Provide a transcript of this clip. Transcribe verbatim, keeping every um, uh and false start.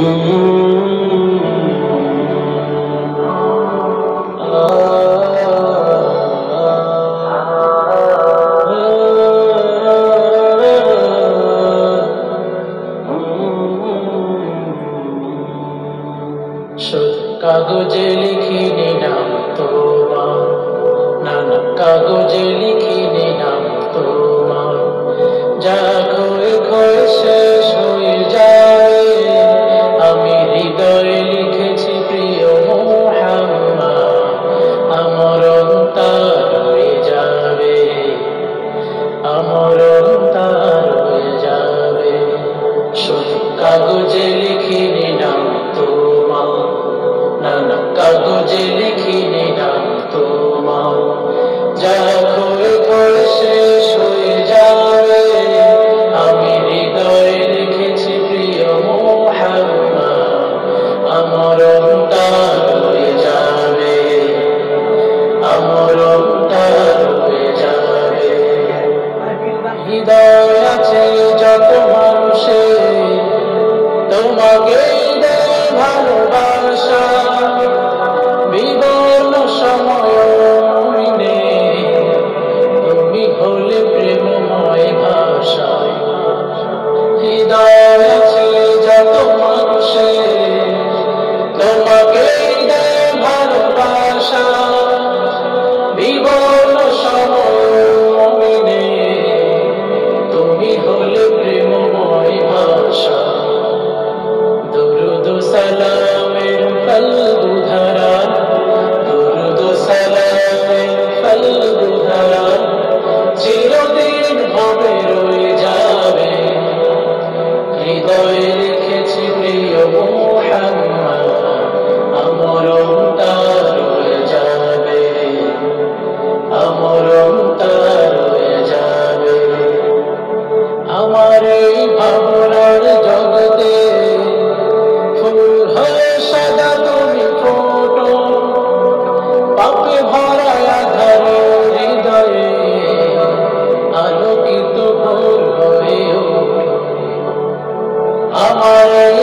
কাগজে লিখিনি নাম তোমার, নানা কাগজে লিখিনি নাম তোমার, যা ক্ষয়ে ক্ষয়ে শেষ হয়ে যায়, আমি হৃদয়ে লিখেছি প্রিয় মুহাম্মদ, আমার অন্তর হয়ে যাবে, আমার অন্তর হয়ে যাবে। শুধু কাগজে লিখিনি নাম তোমার, নানা কাগজে লিখিনি নাম তোমার, যা ক্ষয়ে ক্ষয়ে শেষ হয়ে যাবে, আমি হৃদয়ে লিখেছি প্রিয় মুহাম্মদ, আমার অন্তর হয়ে যাবে, আমার অন্তর হয়ে যাবে। হৃদয় আছে যত মানুষের, তোমাকে দেয় ভালোবাসা, বিবর্ণ সময় মনে তুমি হলে প্রেমময় ভাষা। হৃদয় আছে যত মানুষের, তোমাকে দেয় ভালোবাসা, বিবর্ণ সময় মনে তুমি হলে প্রেমময় ভাষা। দুরুদ সালামের ফলগু ধারা, দুরুদ সালামের ফলগু ধারা, চিরদিন ভাবে রয়ে যাবে, হৃদয়ে লিখেছি প্রিয় মুহাম্মদ, আমার অন্তর হয়ে যাবে, আমার অন্তর হয়ে যাবে। আমার এই ভাবনার জগতে ফুল হয়ে সাদা তুমি ফোটো, পাপে ভরা আধার হৃদয়ে আলোকিত ভোর হয়ে ওঠো। আমার